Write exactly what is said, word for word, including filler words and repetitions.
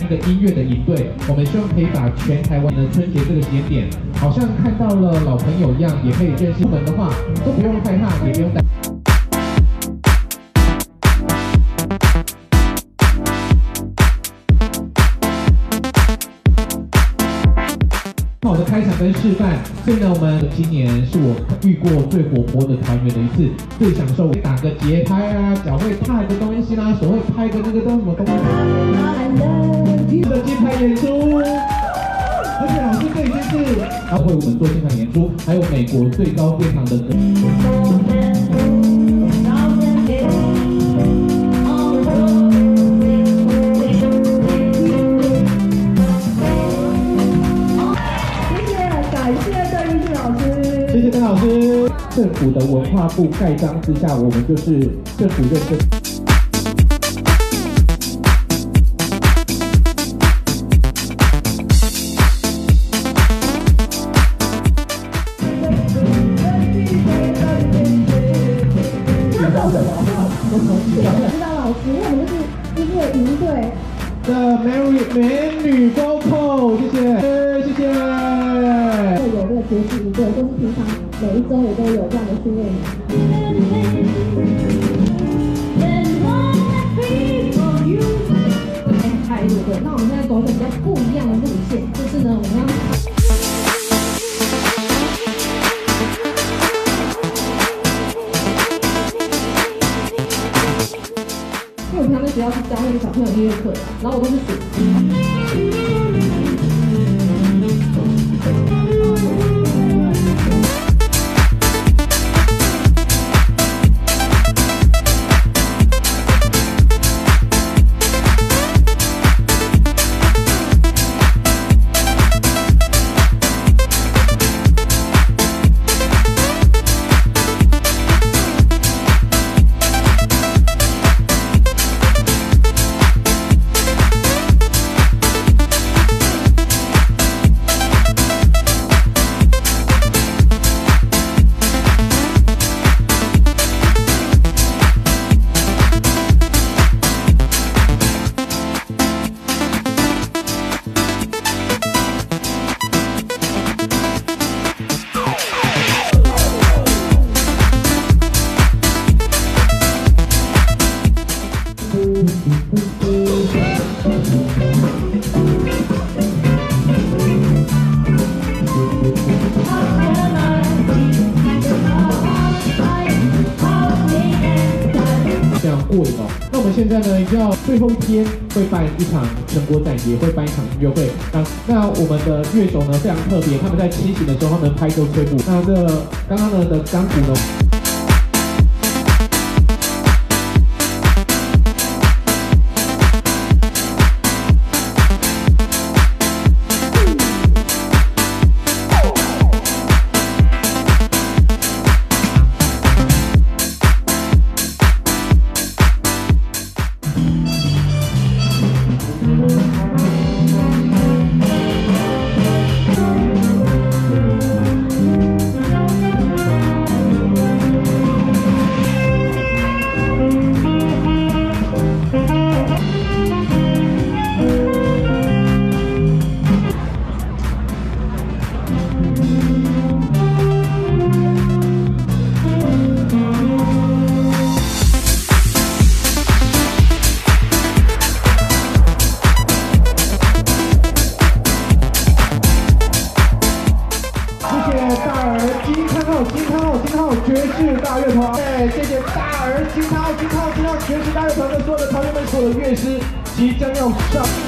个音乐的营队，我们希望可以把全台湾的春节这个时间点，好像看到了老朋友一样，也可以认识我们的话，都不用害怕，也不用担。 好的开场跟示范，所以呢，我们今年是我遇过最活泼的团员的一次，最享受打个节拍啊，脚会踏个东西啦，手会拍个那个东什么东西的节拍演出，而且老师这已经是他为我们做现场演出，还有美国最高殿堂的。 谢谢邓老师。政府的文化部盖章之下，我们就是政府认证。知道什么？知道老师，因为我们就是音乐营队的美女美女 vocal， 谢谢，谢谢。 有这个学习营队，或是平常每一周也都有这样的训练营。态度对，那我们现在走一个比较不一样的路线，就是呢，我们要。因为我平常在学校是教那个小朋友音乐课的，然后我都是属。 非常过瘾哦。那我们现在呢，要最后一天会办一场成果展，也会办一场音乐会。那那我们的乐手呢非常特别，他们在清醒的时候，他们拍奏吹鼓。那这刚刚呢的钢鼓呢？ 爵士大乐团，对，谢谢大儿金涛、金涛、金涛爵士大乐团的所有的团员们，所有的乐师即将要上。